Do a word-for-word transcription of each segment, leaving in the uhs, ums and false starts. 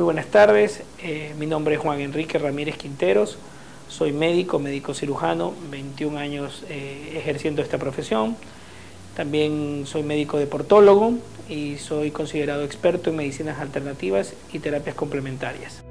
buenas tardes, eh, mi nombre es Juan Enrique Ramírez Quinteros, soy médico, médico cirujano, veintiún años eh, ejerciendo esta profesión. También soy médico deportólogo y soy considerado experto en medicinas alternativas y terapias complementarias.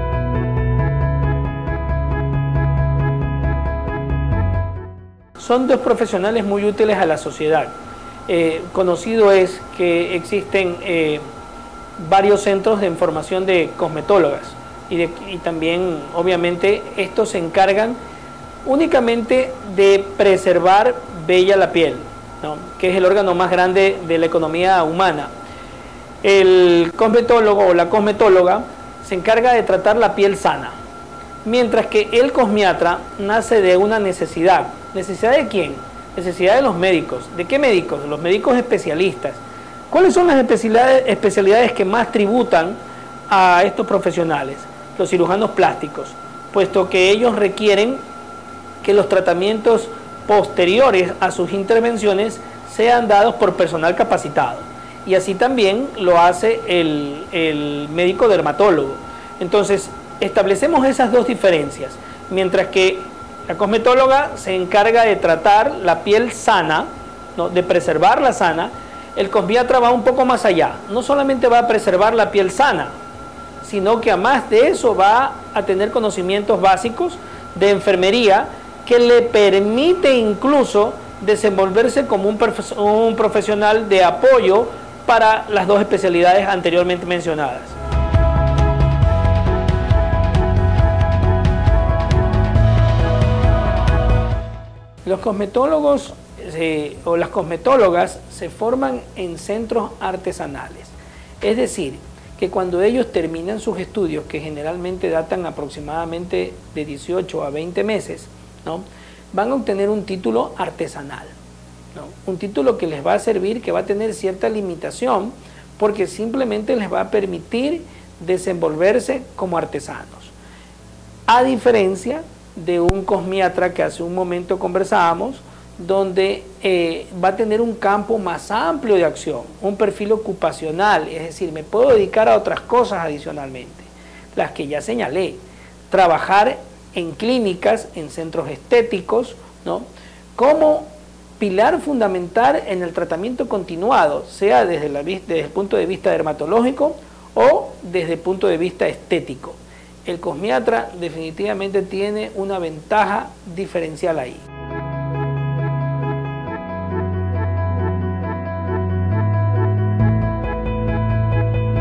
Son dos profesionales muy útiles a la sociedad. Eh, conocido es que existen eh, varios centros de formación de cosmetólogas y, de, y también obviamente estos se encargan únicamente de preservar bella la piel, ¿no? Que es el órgano más grande de la economía humana. El cosmetólogo o la cosmetóloga se encarga de tratar la piel sana, mientras que el cosmiatra nace de una necesidad. ¿Necesidad de quién? Necesidad de los médicos. ¿De qué médicos? Los médicos especialistas. ¿Cuáles son las especialidades, especialidades que más tributan a estos profesionales? Los cirujanos plásticos, puesto que ellos requieren que los tratamientos posteriores a sus intervenciones sean dados por personal capacitado. Y así también lo hace el, el médico dermatólogo. Entonces, establecemos esas dos diferencias. Mientras que la cosmetóloga se encarga de tratar la piel sana, ¿no? De preservarla sana, el cosmiatra va un poco más allá. No solamente va a preservar la piel sana, sino que además de eso va a tener conocimientos básicos de enfermería que le permite incluso desenvolverse como un, profe- un profesional de apoyo para las dos especialidades anteriormente mencionadas. Los cosmetólogos eh, o las cosmetólogas se forman en centros artesanales, es decir, que cuando ellos terminan sus estudios, que generalmente datan aproximadamente de dieciocho a veinte meses, ¿no? Van a obtener un título artesanal, ¿no? Un título que les va a servir, que va a tener cierta limitación, porque simplemente les va a permitir desenvolverse como artesanos. A diferencia de un cosmiatra que hace un momento conversábamos, donde eh, va a tener un campo más amplio de acción, un perfil ocupacional, es decir, me puedo dedicar a otras cosas adicionalmente, las que ya señalé, trabajar en clínicas, en centros estéticos, ¿no? Como pilar fundamental en el tratamiento continuado, sea desde, la, desde el punto de vista dermatológico o desde el punto de vista estético. El cosmiatra definitivamente tiene una ventaja diferencial ahí.